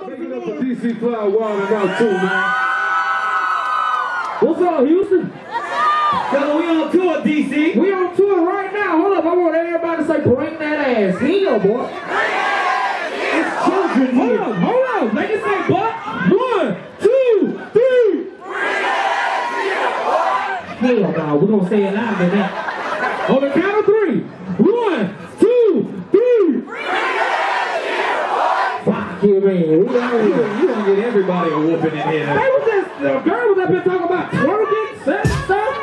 Picking up a DC Fly Wild about too, man. What's up, Houston? So we on tour, DC. We on tour right now. Hold up, I want everybody to say, bring that ass here, boy. It's children here. Hold up. Make it say, boy. 1, 2, 3. Hell no, we're gonna say it louder than that. On the count of 3. 1, 2, 3. Fuck you, man. You gonna get everybody a whooping in here. Hey, what's this? The girl was up here talking about twerking, sex stuff.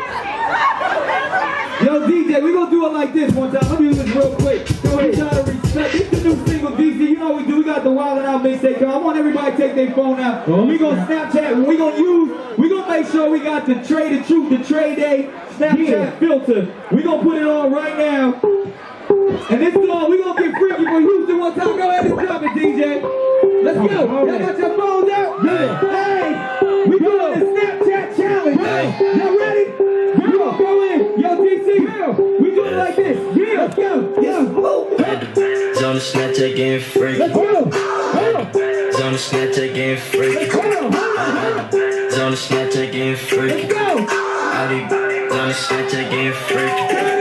Yo, DJ, we gonna do it like this one time. Let me do this real quick. Go ahead. Try to respect. This is the new single, DC. You know what we do? We got the Wild 'N Out mixtape. I want everybody to take their phone out. We gonna Snapchat. We gonna make sure we got the Trey the Truth, the Trey Day Snapchat filter. We gonna put it on right now. And this song, we gonna get freaky for Houston one time. Go ahead and drop it, DJ. Let's go. Y'all got your phones out? Yeah. Hey, we doing the Snapchat challenge. Y'all ready? We gonna go in. Yo, DC, we doing it like this. Yeah, let's go. Yeah. Zone the Snapchat getting freaky. Let's go. Zone the Snapchat getting freaky. Zone the Snapchat getting freaky. Let's go. Zone the Snapchat getting freaky.